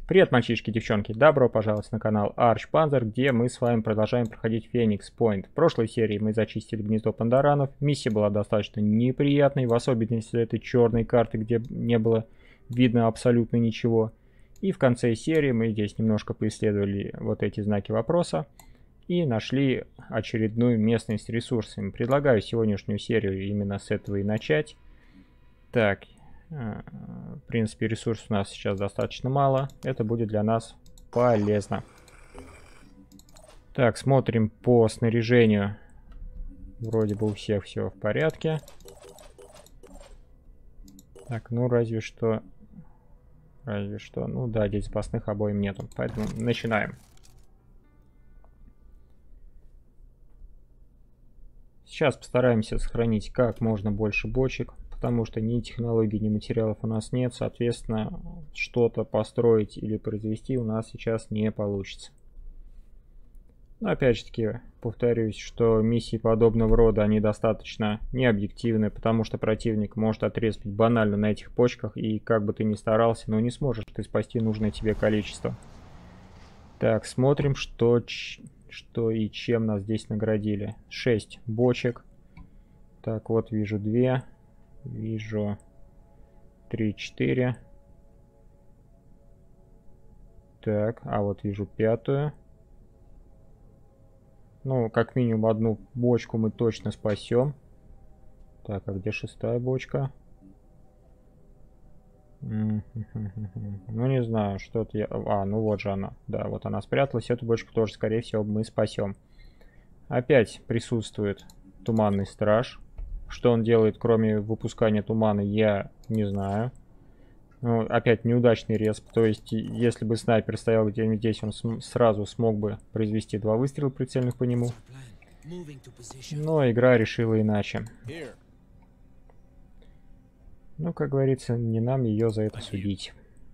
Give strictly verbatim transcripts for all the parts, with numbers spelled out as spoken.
Привет, мальчишки и девчонки, добро пожаловать на канал Arch Panzer, где мы с вами продолжаем проходить Phoenix Point. В прошлой серии мы зачистили гнездо пандаранов, миссия была достаточно неприятной, в особенности этой черной карты, где не было видно абсолютно ничего. И в конце серии мы здесь немножко поисследовали вот эти знаки вопроса и нашли очередную местность с ресурсами. Предлагаю сегодняшнюю серию именно с этого и начать. Так, в принципе, ресурсов у нас сейчас достаточно мало. Это будет для нас полезно. Так, смотрим по снаряжению. Вроде бы у всех все в порядке. Так, ну разве что... Разве что... Ну да, здесь запасных обоим нету. Поэтому начинаем. Сейчас постараемся сохранить как можно больше бочек, потому что ни технологий, ни материалов у нас нет, соответственно, что-то построить или произвести у нас сейчас не получится. Но опять же таки, повторюсь, что миссии подобного рода, они достаточно необъективны, потому что противник может отрезать банально на этих почках, и как бы ты ни старался, но не сможешь ты спасти нужное тебе количество. Так, смотрим, что... Что и чем нас здесь наградили. шесть бочек. Так, вот вижу две. Вижу три, четыре. Так, а вот вижу пятую. Ну, как минимум одну бочку мы точно спасем. Так, а где шестая бочка? Ну, не знаю, что-то я... А, ну вот же она. Да, вот она спряталась. Эту бочку тоже, скорее всего, мы спасем. Опять присутствует туманный страж. Что он делает, кроме выпускания тумана, я не знаю. Ну, опять неудачный респ. То есть, если бы снайпер стоял где-нибудь здесь, он см сразу смог бы произвести два выстрела прицельных по нему. Но игра решила иначе. Ну, как говорится, не нам ее за это судить.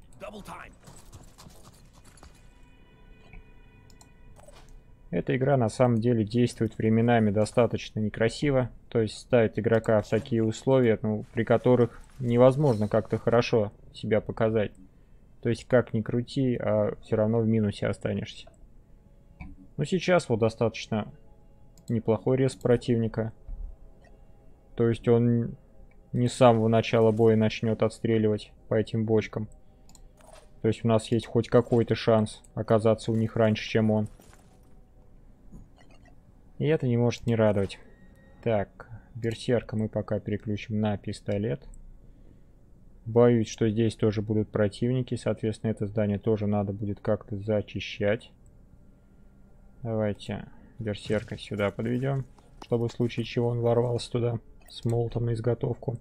Эта игра на самом деле действует временами достаточно некрасиво. То есть ставит игрока в такие условия, ну, при которых невозможно как-то хорошо себя показать. То есть как ни крути, а все равно в минусе останешься. Ну, сейчас вот достаточно неплохой рез противника. То есть он... не с самого начала боя начнет отстреливать по этим бочкам. То есть у нас есть хоть какой-то шанс оказаться у них раньше, чем он. И это не может не радовать. Так, берсерка мы пока переключим на пистолет. Боюсь, что здесь тоже будут противники. Соответственно, это здание тоже надо будет как-то зачищать. Давайте берсерка сюда подведем, чтобы в случае чего он ворвался туда с молотом на изготовку.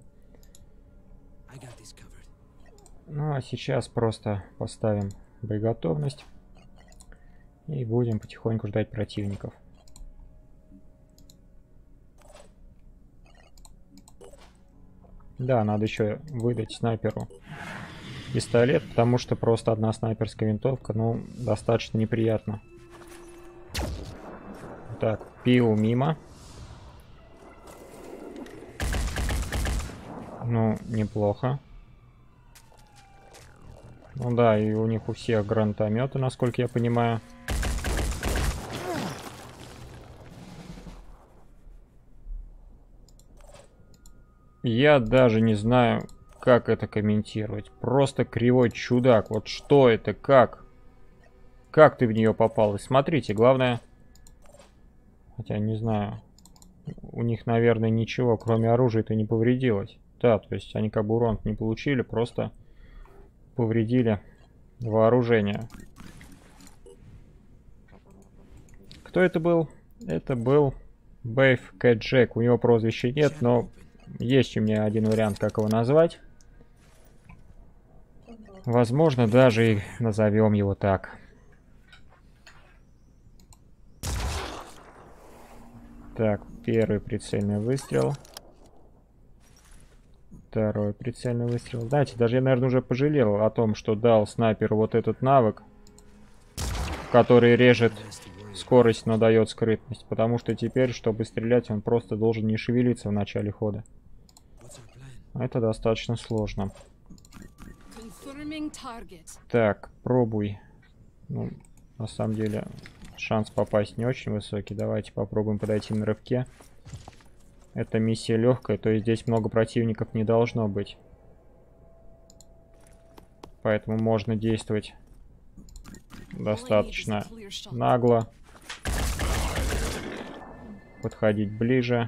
Ну а сейчас просто поставим боеготовность и будем потихоньку ждать противников. Да, надо еще выдать снайперу пистолет, потому что просто одна снайперская винтовка, ну, достаточно неприятно. Так, пил мимо. Ну, неплохо. Ну да, и у них у всех гранатометы, насколько я понимаю. Я даже не знаю, как это комментировать. Просто кривой чудак. Вот что это, как? Как ты в нее попал? И смотрите, главное... Хотя, не знаю. У них, наверное, ничего, кроме оружия-то не повредилось. Да, то есть они как бы урон не получили, просто повредили вооружение. Кто это был? Это был Бэйв Кэт Джек. У него прозвища нет, но есть у меня один вариант, как его назвать. Возможно, даже и назовем его так. Так, первый прицельный выстрел. Второй прицельный выстрел. Знаете, даже я, наверное, уже пожалел о том, что дал снайперу вот этот навык, который режет скорость, но дает скрытность. Потому что теперь, чтобы стрелять, он просто должен не шевелиться в начале хода. Это достаточно сложно. Так, пробуй. Ну, на самом деле, шанс попасть не очень высокий. Давайте попробуем подойти на рывке. Эта миссия легкая, то есть здесь много противников не должно быть. Поэтому можно действовать достаточно нагло. Подходить ближе.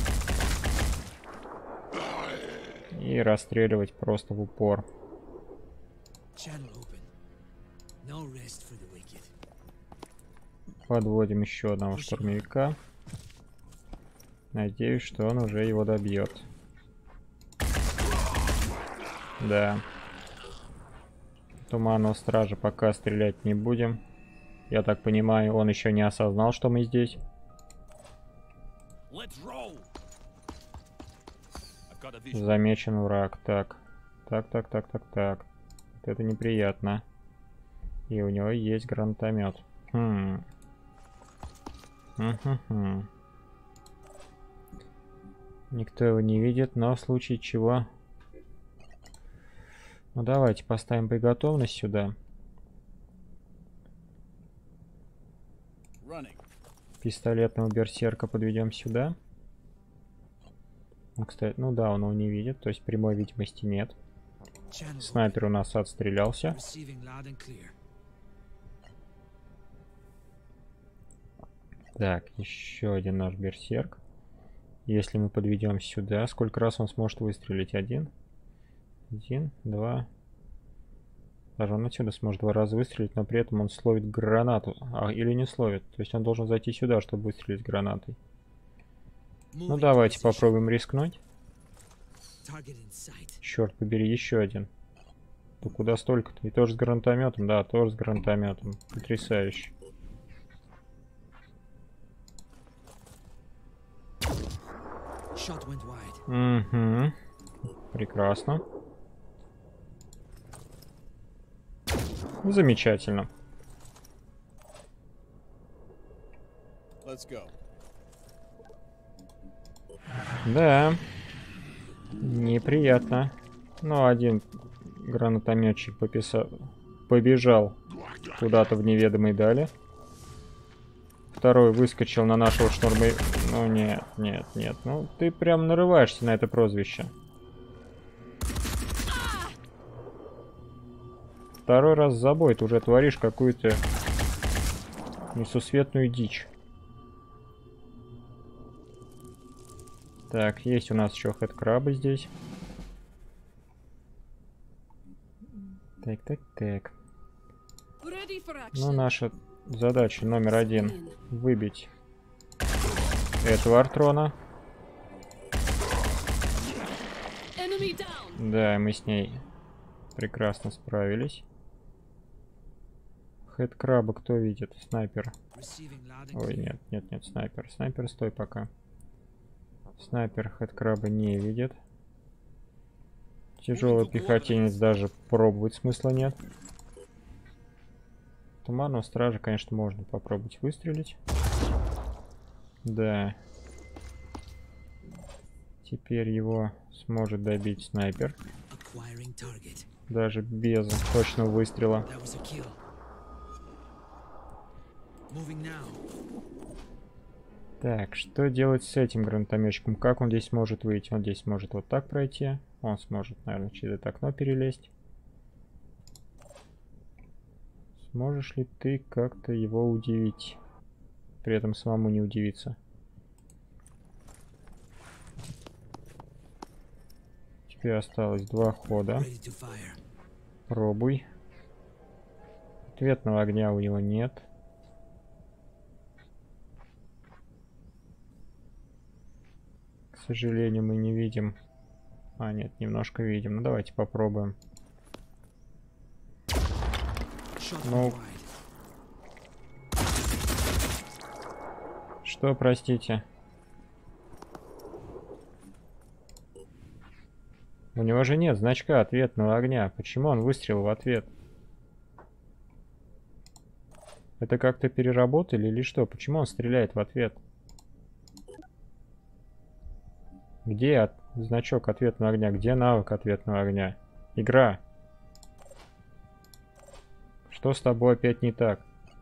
И расстреливать просто в упор. Подводим еще одного штурмовика. Надеюсь, что он уже его добьет. Да. Туманного стража пока стрелять не будем. Я так понимаю, он еще не осознал, что мы здесь. Замечен враг. Так. Так, так, так, так, так. Вот это неприятно. И у него есть гранатомет. Хм. Угу. Никто его не видит, но в случае чего... Ну давайте поставим боеготовность сюда. Пистолетного берсерка подведем сюда. Ну, кстати, ну да, он его не видит, то есть прямой видимости нет. Снайпер у нас отстрелялся. Так, еще один наш берсерк. Если мы подведем сюда, сколько раз он сможет выстрелить? Один. Один, два. Даже он отсюда сможет два раза выстрелить, но при этом он словит гранату. А, или не словит. То есть он должен зайти сюда, чтобы выстрелить гранатой. Ну давайте попробуем рискнуть. Черт побери, еще один. Ну куда столько-то? И тоже с гранатометом? Да, тоже с гранатометом. Потрясающе. Угу. Прекрасно. Замечательно. Да. Неприятно. Ну, один гранатометчик пописал, побежал куда-то в неведомой дали. Второй выскочил на нашего штурма. Ну нет, нет, нет. Ну ты прям нарываешься на это прозвище. Второй раз за бой ты уже творишь какую-то несусветную дичь. Так, есть у нас еще хэдкрабы здесь. Так, так, так. Ну, наша задача номер один — выбить этого артрона. Да, мы с ней прекрасно справились. Хэдкраба кто видит? Снайпер. Ой, нет, нет, нет, снайпер. Снайпер, стой пока. Снайпер хэдкраба не видит. Тяжелый пехотинец даже пробовать смысла нет. Туманного стража, конечно, можно попробовать выстрелить. Да. Теперь его сможет добить снайпер. Даже без точного выстрела. Так, что делать с этим гранатометчиком? Как он здесь может выйти? Он здесь может вот так пройти. Он сможет, наверное, через это окно перелезть. Сможешь ли ты как-то его удивить? При этом самому не удивиться. Тебе осталось два хода. Пробуй. Ответного огня у него нет. К сожалению, мы не видим. А, нет, немножко видим. Ну, давайте попробуем. Ну... Что, простите? У него же нет значка ответного огня. Почему он выстрелил в ответ? Это как-то переработали или что? Почему он стреляет в ответ? Где от... значок ответного огня? Где навык ответного огня? Игра. Что с тобой опять не так?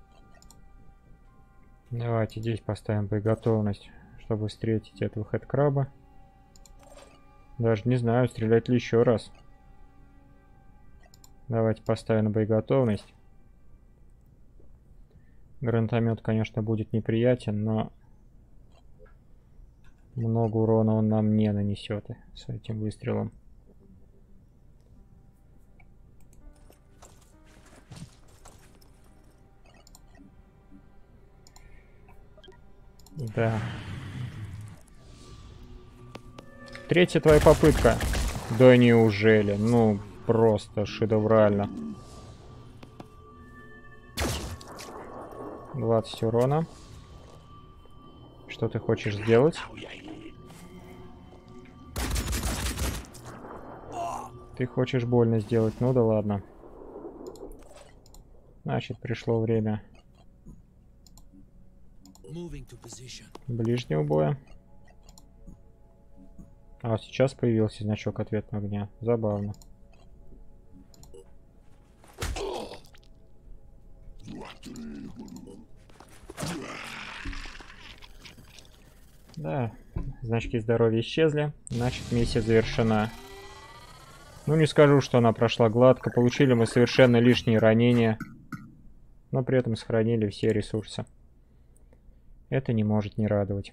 Давайте здесь поставим боеготовность, чтобы встретить этого хэдкраба. Даже не знаю, стрелять ли еще раз. Давайте поставим на боеготовность. Гранатомет, конечно, будет неприятен, но много урона он нам не нанесет с этим выстрелом. Да. Третья твоя попытка. Да неужели? Ну, просто шедеврально. двадцать урона. Что ты хочешь сделать? Ты хочешь больно сделать? Ну да ладно. Значит, пришло время ближнего боя. А сейчас появился значок ответного огня. Забавно. Да, значки здоровья исчезли. Значит, миссия завершена. Ну, не скажу, что она прошла гладко. Получили мы совершенно лишние ранения, но при этом сохранили все ресурсы. Это не может не радовать.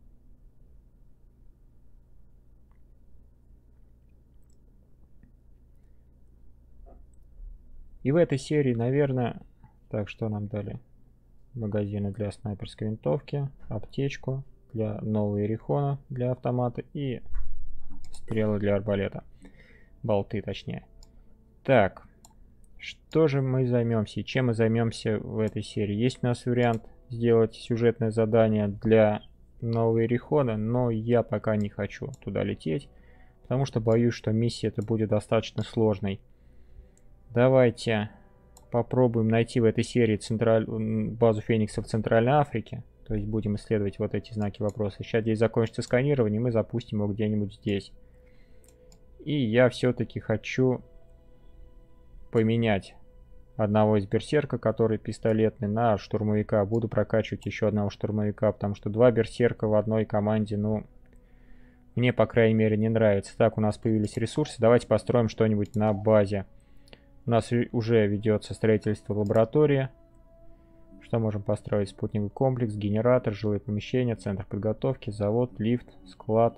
И в этой серии, наверное... Так, что нам дали? Магазины для снайперской винтовки, аптечку для нового Ерихона, для автомата и стрелы для арбалета. Болты, точнее. Так, что же мы займемся и чем мы займемся в этой серии? Есть у нас вариант сделать сюжетное задание для нового Ерихона, но я пока не хочу туда лететь, потому что боюсь, что миссия это будет достаточно сложной. Давайте попробуем найти в этой серии централь... базу Феникса в Центральной Африке. То есть будем исследовать вот эти знаки вопроса. Сейчас здесь закончится сканирование, мы запустим его где-нибудь здесь. И я все-таки хочу поменять одного из берсерка, который пистолетный, на штурмовика. Буду прокачивать еще одного штурмовика, потому что два берсерка в одной команде, ну, мне, по крайней мере, не нравится. Так, у нас появились ресурсы. Давайте построим что-нибудь на базе. У нас уже ведется строительство лаборатории. Что можем построить? Спутниковый комплекс, генератор, жилые помещения, центр подготовки, завод, лифт, склад.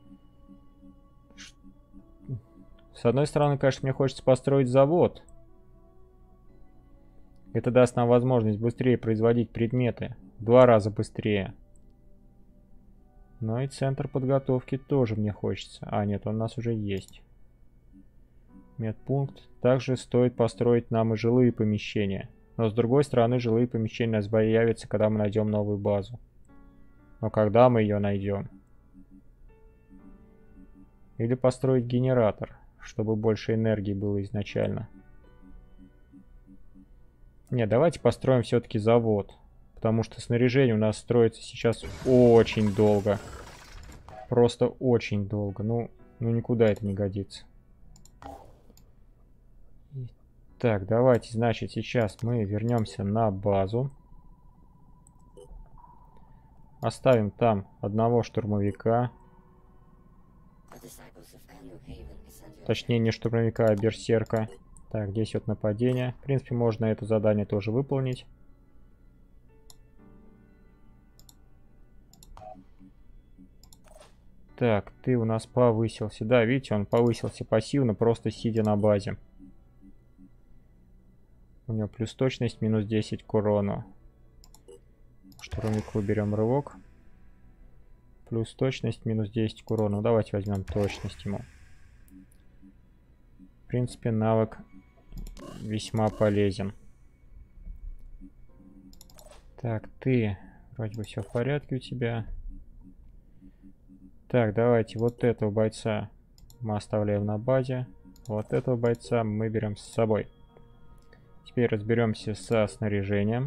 С одной стороны, конечно, мне хочется построить завод. Это даст нам возможность быстрее производить предметы. В два раза быстрее. Но и центр подготовки тоже мне хочется. А, нет, он у нас уже есть. Медпункт. Также стоит построить нам и жилые помещения. Но с другой стороны, жилые помещения у нас появятся, когда мы найдем новую базу. Но когда мы ее найдем? Или построить генератор, чтобы больше энергии было изначально. Не, давайте построим все-таки завод. Потому что снаряжение у нас строится сейчас очень долго. Просто очень долго. Ну, ну никуда это не годится. Так, давайте, значит, сейчас мы вернемся на базу. Оставим там одного штурмовика. Точнее, не штурмовика, а берсерка. Так, здесь вот нападение. В принципе, можно это задание тоже выполнить. Так, ты у нас повысился. Да, видите, он повысился пассивно, просто сидя на базе. У него плюс точность, минус десять к урону. Штурмовику берем рывок. Плюс точность, минус десять к урону. Давайте возьмем точность ему. В принципе, навык весьма полезен. Так, ты... Вроде бы все в порядке у тебя. Так, давайте вот этого бойца мы оставляем на базе. Вот этого бойца мы берем с собой. Теперь разберемся со снаряжением.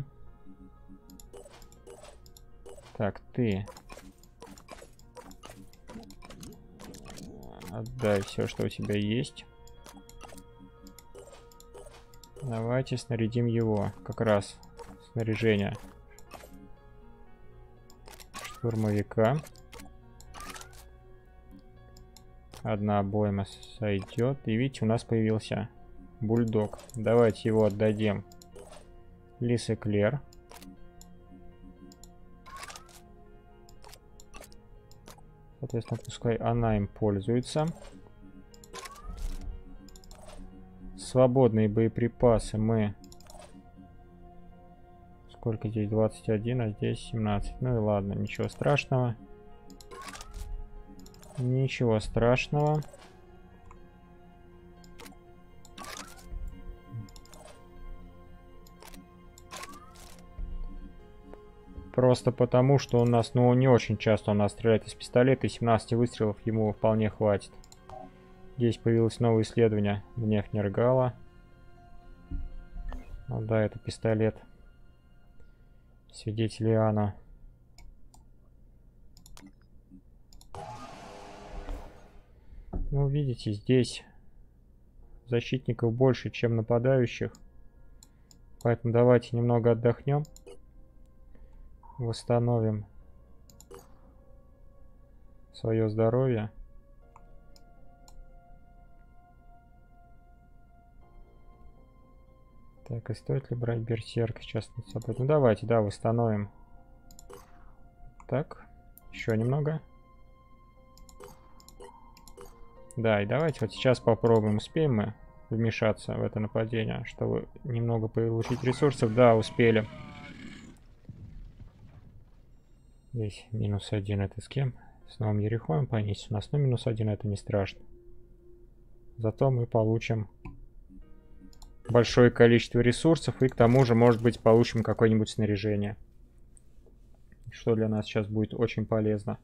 Так, ты... Отдай все, что у тебя есть. Давайте снарядим его. Как раз снаряжение штурмовика. Одна обойма сойдет. И видите, у нас появился бульдог. Давайте его отдадим Лис Эклер. Соответственно, пускай она им пользуется. Свободные боеприпасы мы... Сколько здесь? двадцать один, а здесь семнадцать. Ну и ладно, ничего страшного. Ничего страшного. Просто потому, что у нас, ну, не очень часто у нас стреляет из пистолета, и семнадцати выстрелов ему вполне хватит. Здесь появилось новое исследование. Гнев Нергала. Ну да, это пистолет. Свидетель Иоанна. Ну, видите, здесь защитников больше, чем нападающих. Поэтому давайте немного отдохнем. Восстановим свое здоровье. Так, и стоит ли брать берсерк сейчас над собой? Ну давайте, да, восстановим. Так, еще немного. Да, и давайте вот сейчас попробуем, успеем мы вмешаться в это нападение, чтобы немного получить ресурсов. Да, успели. Здесь минус один, это с кем? С Новым Ерехоем понизить у нас. Но минус один это не страшно. Зато мы получим большое количество ресурсов, и к тому же, может быть, получим какое-нибудь снаряжение, что для нас сейчас будет очень полезно.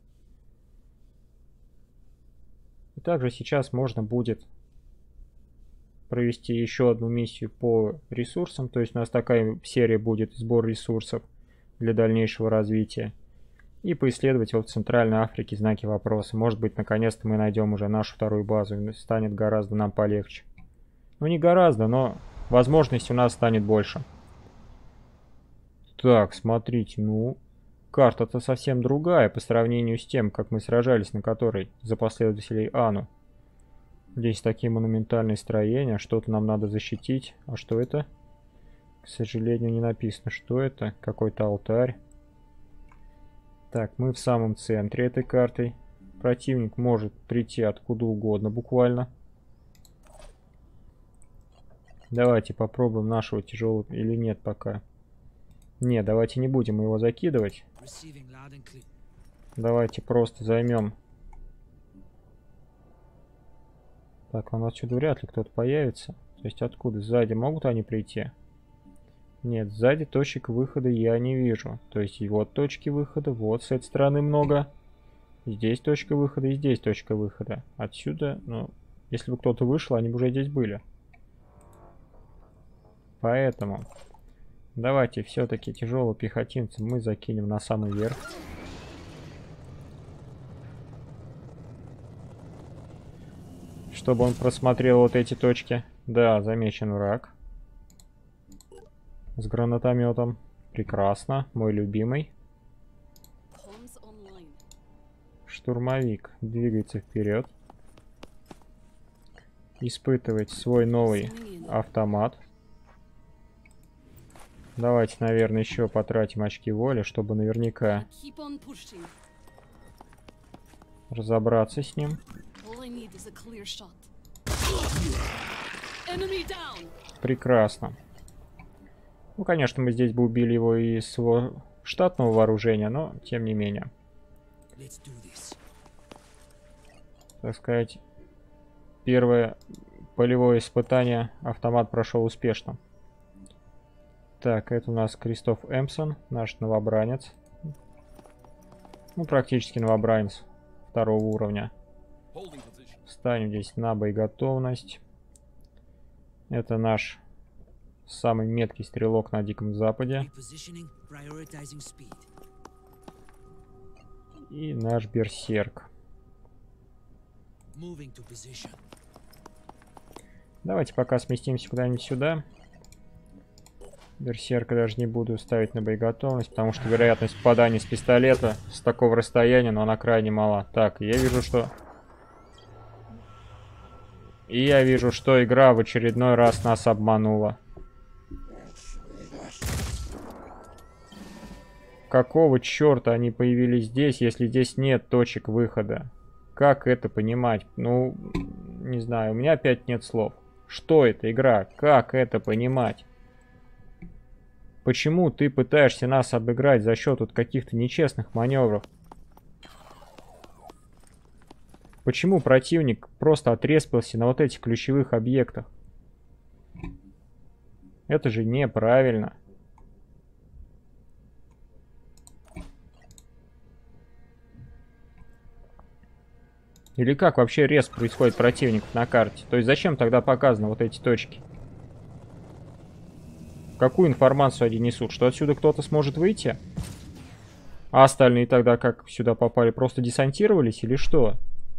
И также сейчас можно будет провести еще одну миссию по ресурсам, то есть у нас такая серия будет, сбор ресурсов для дальнейшего развития, и поисследовать вот в Центральной Африке знаки вопроса. Может быть, наконец-то мы найдем уже нашу вторую базу, и станет гораздо нам полегче. Ну, не гораздо, но возможностей у нас станет больше. Так, смотрите, ну, карта-то совсем другая по сравнению с тем, как мы сражались, на которой за последователей Ану. Здесь такие монументальные строения, что-то нам надо защитить. А что это? К сожалению, не написано, что это. Какой-то алтарь. Так, мы в самом центре этой карты. Противник может прийти откуда угодно, буквально. Давайте попробуем нашего тяжелого или нет пока. Не, давайте не будем его закидывать. Давайте просто займем. Так, у нас отсюда вряд ли кто-то появится. То есть откуда? Сзади могут они прийти? Нет, сзади точек выхода я не вижу. То есть и вот точки выхода, вот с этой стороны много. Здесь точка выхода и здесь точка выхода. Отсюда, ну, если бы кто-то вышел, они бы уже здесь были. Поэтому давайте все-таки тяжелого пехотинца мы закинем на самый верх. Чтобы он просмотрел вот эти точки. Да, замечен враг. С гранатометом. Прекрасно. Мой любимый. Штурмовик двигается вперед. Испытывать свой новый автомат. Давайте, наверное, еще потратим очки воли, чтобы наверняка разобраться с ним. Прекрасно. Ну, конечно, мы здесь бы убили его из своего штатного вооружения, но тем не менее. Так сказать, первое полевое испытание автомат прошел успешно. Так, это у нас Кристоф Эмпсон, наш новобранец. Ну, практически новобранец второго уровня. Ставим здесь на боеготовность. Это наш самый меткий стрелок на Диком Западе. И наш берсерк. Давайте пока сместимся куда-нибудь сюда. Берсерка даже не буду ставить на боеготовность, потому что вероятность попадания с пистолета с такого расстояния, но она крайне мала. Так, я вижу, что... И я вижу, что игра в очередной раз нас обманула. Какого черта они появились здесь, если здесь нет точек выхода? Как это понимать? Ну, не знаю, у меня опять нет слов. Что это игра? Как это понимать? Почему ты пытаешься нас обыграть за счет вот каких-то нечестных маневров? Почему противник просто отреспался на вот этих ключевых объектах? Это же неправильно. Или как вообще рез происходит противников на карте? То есть зачем тогда показаны вот эти точки? Какую информацию они несут? Что отсюда кто-то сможет выйти? А остальные тогда как сюда попали? Просто десантировались или что?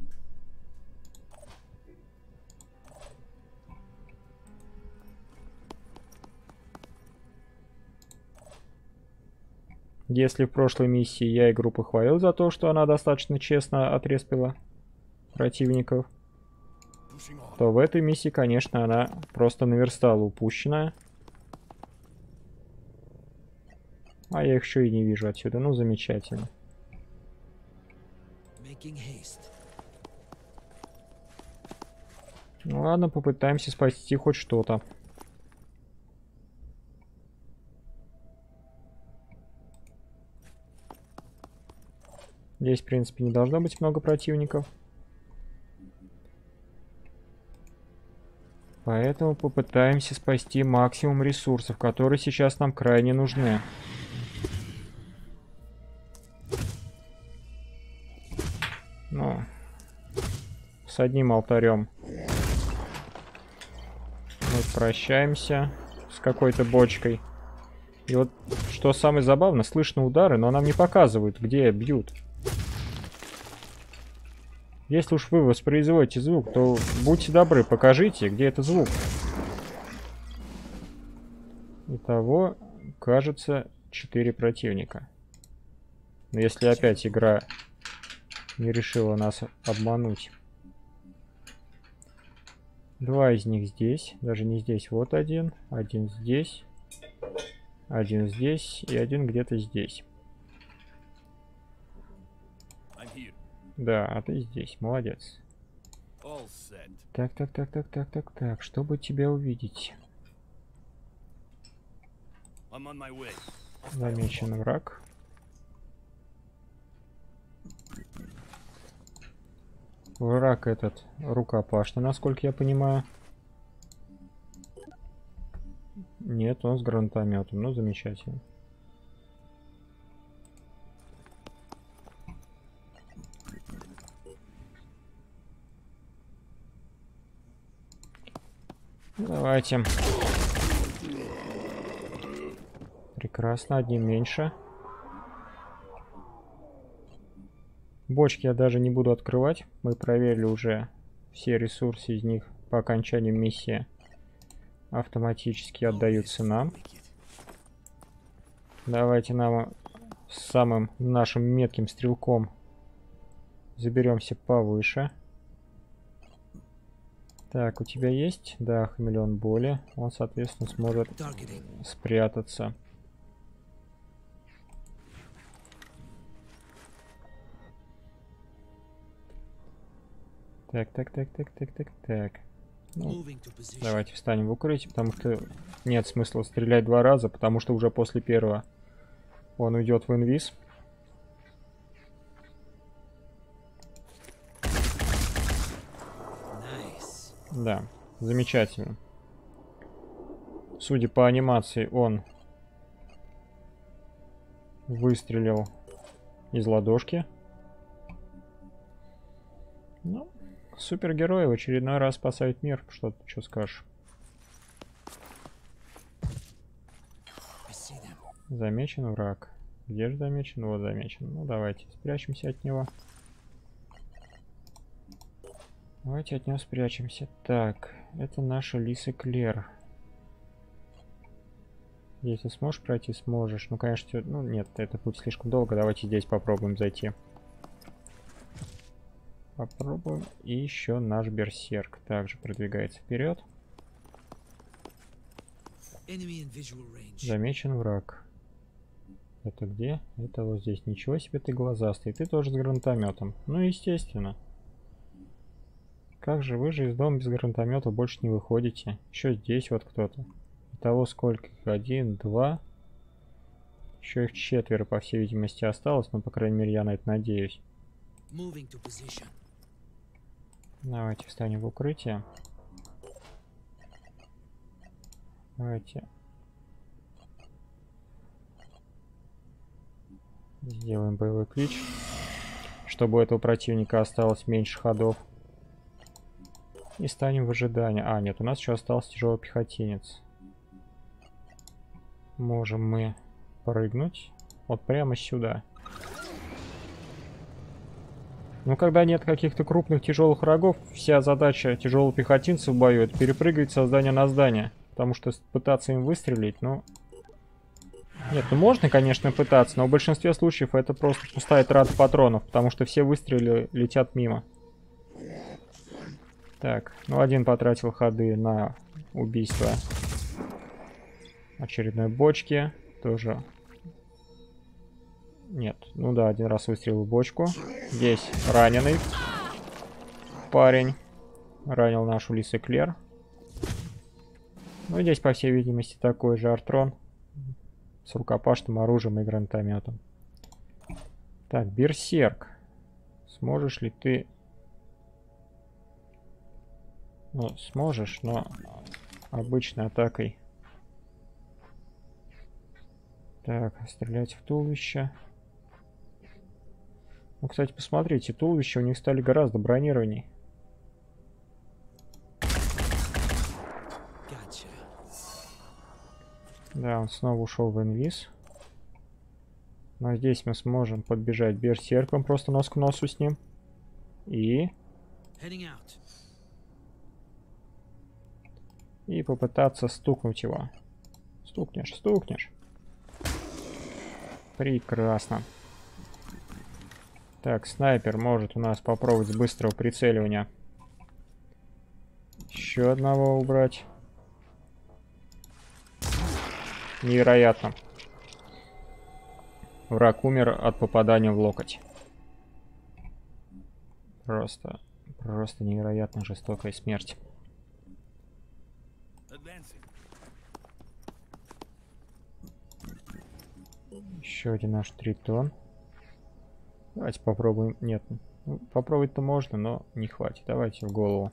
Если в прошлой миссии я игру похвалил за то, что она достаточно честно отреспила противников, то в этой миссии, конечно, она просто наверстала упущенное. А я их еще и не вижу отсюда. Ну, замечательно. Ну ладно, попытаемся спасти хоть что-то. Здесь, в принципе, не должно быть много противников. Поэтому попытаемся спасти максимум ресурсов, которые сейчас нам крайне нужны. Ну, с одним алтарем мы прощаемся с какой-то бочкой. И вот, что самое забавное, слышно удары, но нам не показывают, где бьют. Если уж вы воспроизводите звук, то будьте добры, покажите, где этот звук. Итого, кажется, четыре противника. Но если опять игра не решила нас обмануть. Два из них здесь, даже не здесь, вот один, один здесь, один здесь и один где-то здесь. Да, а ты здесь, молодец. Так, так, так, так, так, так, так, чтобы тебя увидеть. Замечен враг. Враг этот рукопашный, насколько я понимаю. Нет, он с гранатометом, ну замечательно. Давайте. Прекрасно, одним меньше. Бочки я даже не буду открывать. Мы проверили уже все ресурсы из них по окончанию миссии. Автоматически отдаются нам. Давайте нам с самым нашим метким стрелком заберемся повыше. Так, у тебя есть? Да, хамелеон боли. Он, соответственно, сможет спрятаться. Так, так, так, так, так, так, так. Ну, давайте встанем в укрытие, потому что нет смысла стрелять два раза, потому что уже после первого он уйдет в инвиз. Да, замечательно. Судя по анимации, он выстрелил из ладошки. Ну, супергерои в очередной раз спасают мир. Что ты что скажешь? Замечен враг. Где же замечен? Вот замечен. Ну, давайте спрячемся от него. Давайте от него спрячемся. Так, это наша Лиса Клер. Если сможешь пройти, сможешь. Ну, конечно, ну нет, это будет слишком долго. Давайте здесь попробуем зайти. Попробуем. И еще наш берсерк также продвигается вперед. Замечен враг. Это где? Это вот здесь. Ничего себе, ты глазастый. Ты тоже с гранатометом. Ну, естественно. Как же вы же из дома без гранатомета больше не выходите? Еще здесь вот кто-то. Того сколько? Один, два. Еще их четверо, по всей видимости, осталось. Но, по крайней мере, я на это надеюсь. Давайте встанем в укрытие. Давайте сделаем боевой клич, чтобы у этого противника осталось меньше ходов. И станем в ожидании. А, нет, у нас еще остался тяжелый пехотинец. Можем мы прыгнуть вот прямо сюда. Но когда нет каких-то крупных тяжелых врагов, вся задача тяжелого пехотинца в бою — это перепрыгивать со здания на здание. Потому что пытаться им выстрелить, ну... Нет, ну можно, конечно, пытаться, но в большинстве случаев это просто пустая трата патронов, потому что все выстрелы летят мимо. Так, ну один потратил ходы на убийство очередной бочки. Тоже... Нет, ну да, один раз выстрелил в бочку. Здесь раненый парень. Ранил нашу Лису Клер. Ну, здесь, по всей видимости, такой же артрон с рукопашным оружием и гранатометом. Так, берсерк. Сможешь ли ты... Ну, сможешь, но обычной атакой. Так, стрелять в туловище. Ну, кстати, посмотрите, туловища у них стали гораздо бронированней. Да, он снова ушел в инвиз. Но здесь мы сможем подбежать берсерком, просто нос к носу с ним. И... И попытаться стукнуть его. Стукнешь, стукнешь. Прекрасно. Так, снайпер может у нас попробовать с быстрого прицеливания еще одного убрать. Невероятно. Враг умер от попадания в локоть. Просто, просто невероятно жестокая смерть. Еще один наш тритон. Давайте попробуем. Нет, ну, попробовать-то можно, но не хватит. Давайте в голову.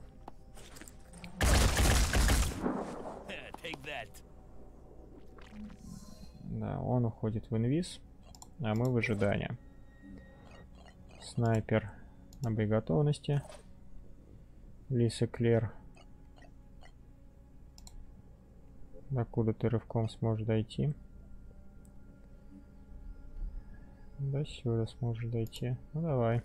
Да, он уходит в инвиз, а мы в ожидании. Снайпер на боеготовности. Лиса Клер. Докуда ты рывком сможешь дойти? До сюда сможешь дойти. Ну давай.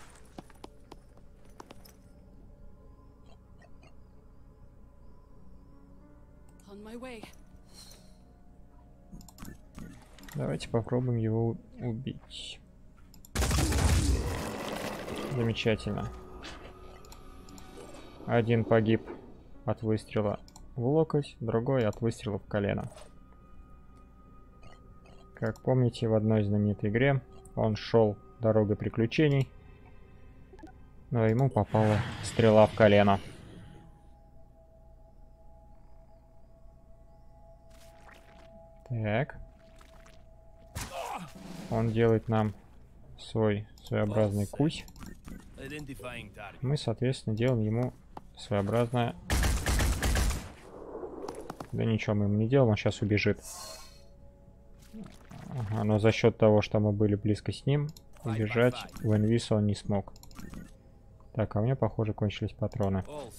Давайте попробуем его убить. Замечательно. Один погиб от выстрела в локоть, другой от выстрела в колено. Как помните, в одной знаменитой игре он шел дорогой приключений, но ему попала стрела в колено. Так. Он делает нам свой своеобразный кусь. Мы, соответственно, делаем ему своеобразное... Да ничего мы ему не делаем, он сейчас убежит. Ага, но за счет того, что мы были близко с ним, убежать в инвиз он не смог. Так, а у меня, похоже, кончились патроны.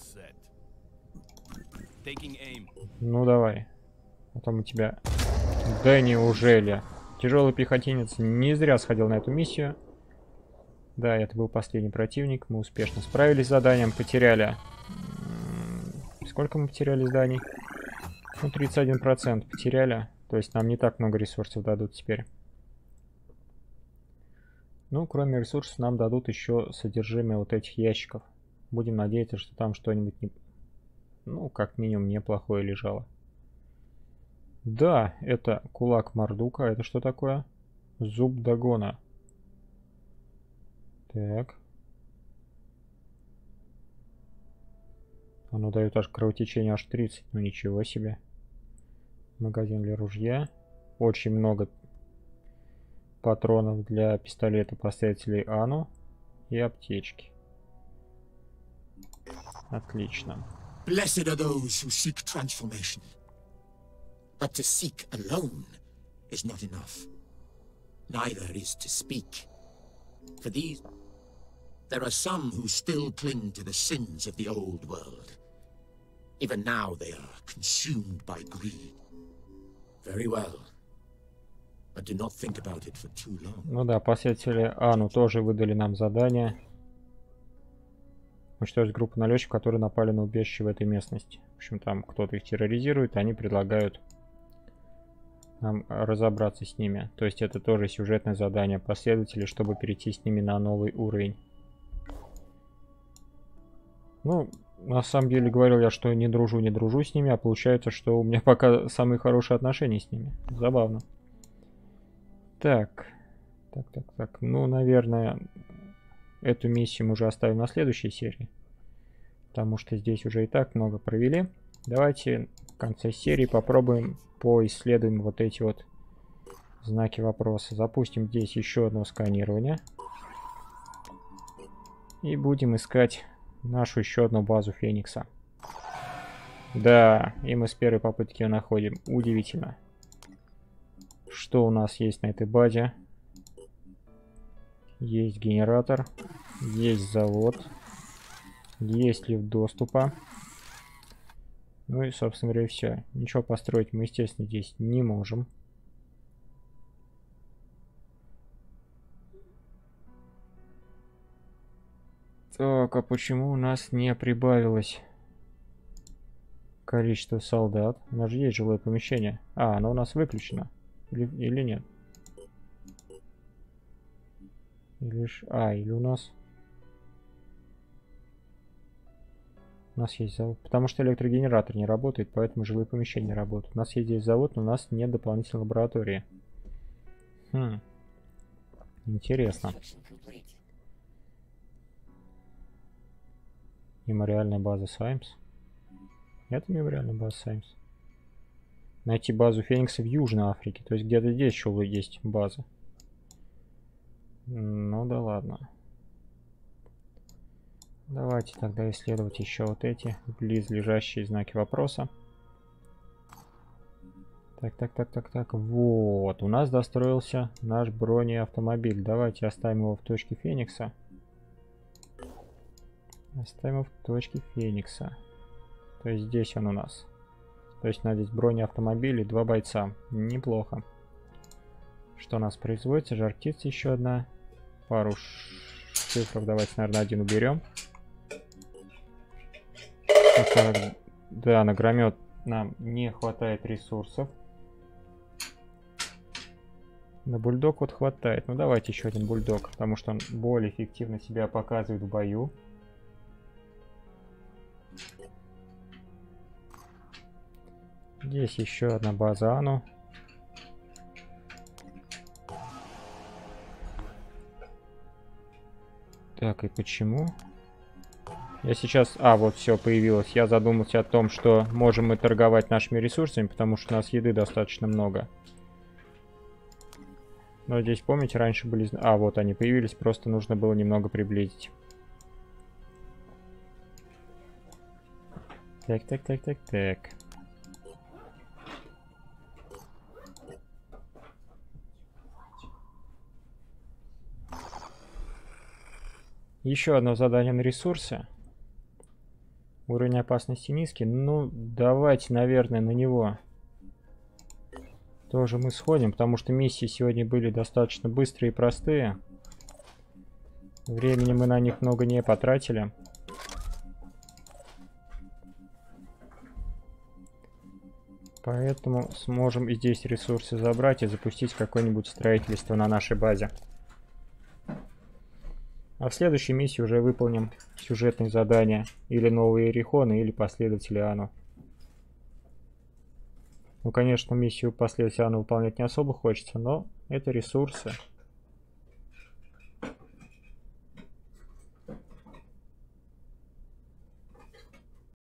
Ну давай. Потом у тебя... Да неужели? Тяжелый пехотинец не зря сходил на эту миссию. Да, это был последний противник. Мы успешно справились с заданием. Потеряли... Сколько мы потеряли зданий? Ну, тридцать один процент потеряли. То есть нам не так много ресурсов дадут теперь. Ну, кроме ресурсов, нам дадут еще содержимое вот этих ящиков. Будем надеяться, что там что-нибудь, не... ну, как минимум, неплохое лежало. Да, это кулак Мардука. Это что такое? Зуб Дагона. Так. Оно дает аж кровотечение аж тридцать. Ну ничего себе. Магазин для ружья. Очень много патронов для пистолета последователей Ану. И аптечки. Отлично. Blessed are those who seek transformation. But to seek alone is not enough. Neither is to speak. For these, there are some who still cling to the sins of the old world. Even now they are consumed by greed. Very well. But do not think about it for too long. Ну да, последователи Ану тоже выдали нам задание. Уничтожить группу налетчиков, которые напали на убежище в этой местности. В общем, там кто-то их терроризирует, они предлагают нам разобраться с ними. То есть это тоже сюжетное задание последователей, чтобы перейти с ними на новый уровень. Ну, на самом деле говорил я, что не дружу, не дружу с ними, а получается, что у меня пока самые хорошие отношения с ними. Забавно. Так. Так, так, так. Ну, наверное, эту миссию мы уже оставим на следующей серии. Потому что здесь уже и так много провели. Давайте в конце серии попробуем поисследуем вот эти вот знаки вопроса. Запустим здесь еще одно сканирование. И будем искать нашу еще одну базу Феникса. Да, и мы с первой попытки ее находим. Удивительно. Что у нас есть на этой базе? Есть генератор. Есть завод. Есть лифт доступа. Ну и, собственно говоря, все. Ничего построить мы, естественно, здесь не можем. Так, а почему у нас не прибавилось количество солдат? У нас же есть жилое помещение. А, оно у нас выключено. Или, или нет? Или ж... А, или у нас... У нас есть завод. Потому что электрогенератор не работает, поэтому жилые помещения работают. У нас есть здесь завод, но у нас нет дополнительной лаборатории. Хм. Интересно. Мемориальная база Саймс. Это мемориальная база Саймс. Найти базу Феникса в Южной Африке. То есть где-то здесь еще есть база. Ну да ладно. Давайте тогда исследовать еще вот эти близлежащие знаки вопроса. Так, так, так, так, так. Вот, у нас достроился наш бронеавтомобиль. Давайте оставим его в точке Феникса. Оставим его в точке Феникса. То есть здесь он у нас. То есть у нас здесь бронеавтомобиль и два бойца. Неплохо. Что у нас производится? Жар птицы еще одна. Пару цифр. Давайте, наверное, один уберем. Да, на громет нам не хватает ресурсов. На бульдог вот хватает. Ну давайте еще один бульдог, потому что он более эффективно себя показывает в бою. Здесь еще одна база Ану. Так, и почему? Я сейчас... А, вот все, появилось. Я задумался о том, что можем мы торговать нашими ресурсами, потому что у нас еды достаточно много. Но здесь, помните, раньше были... А, вот они появились, просто нужно было немного приблизить. Так, так, так, так, так. Еще одно задание на ресурсы. Уровень опасности низкий. Ну, давайте, наверное, на него тоже мы сходим, потому что миссии сегодня были достаточно быстрые и простые. Времени мы на них много не потратили. Поэтому сможем и здесь ресурсы забрать и запустить какое-нибудь строительство на нашей базе. А в следующей миссии уже выполним сюжетные задания. Или новые Иерихоны, или последователи Анну. Ну, конечно, миссию последователя Анну выполнять не особо хочется, но это ресурсы.